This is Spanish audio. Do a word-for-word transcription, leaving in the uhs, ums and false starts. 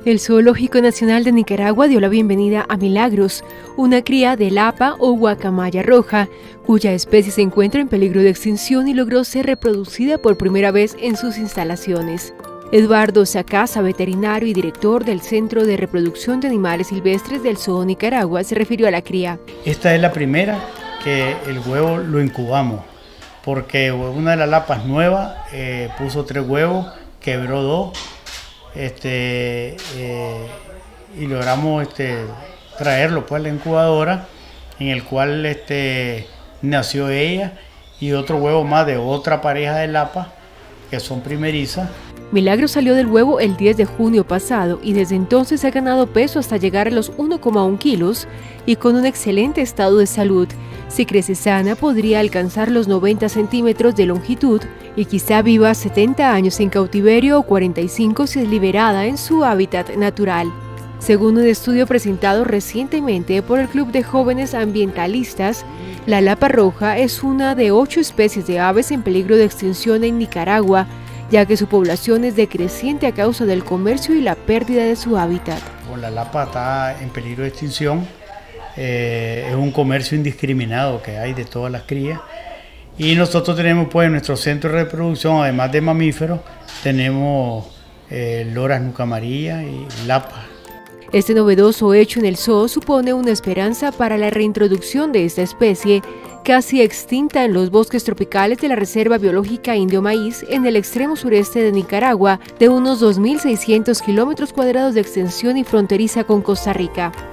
El Zoológico Nacional de Nicaragua dio la bienvenida a Milagros, una cría de lapa o guacamaya roja, cuya especie se encuentra en peligro de extinción y logró ser reproducida por primera vez en sus instalaciones. Eduardo Sacasa, veterinario y director del Centro de Reproducción de Animales Silvestres del Zoo Nicaragua, se refirió a la cría. Esta es la primera que el huevo lo incubamos, porque una de las lapas nuevas eh, puso tres huevos, quebró dos, este, eh, y logramos este, traerlo pues a la incubadora, en el cual este, nació ella y otro huevo más de otra pareja de lapas que son primerizas. Milagros salió del huevo el diez de junio pasado y desde entonces ha ganado peso hasta llegar a los uno coma uno kilos y con un excelente estado de salud. Si crece sana, podría alcanzar los noventa centímetros de longitud y quizá viva setenta años en cautiverio o cuarenta y cinco si es liberada en su hábitat natural. Según un estudio presentado recientemente por el Club de Jóvenes Ambientalistas, la lapa roja es una de ocho especies de aves en peligro de extinción en Nicaragua, ya que su población es decreciente a causa del comercio y la pérdida de su hábitat. La lapa está en peligro de extinción, eh, es un comercio indiscriminado que hay de todas las crías y nosotros tenemos pues en nuestro centro de reproducción, además de mamíferos, tenemos eh, loras nuca amarilla y lapas. Este novedoso hecho en el zoo supone una esperanza para la reintroducción de esta especie, casi extinta en los bosques tropicales de la Reserva Biológica Indio Maíz en el extremo sureste de Nicaragua, de unos dos mil seiscientos kilómetros cuadrados de extensión y fronteriza con Costa Rica.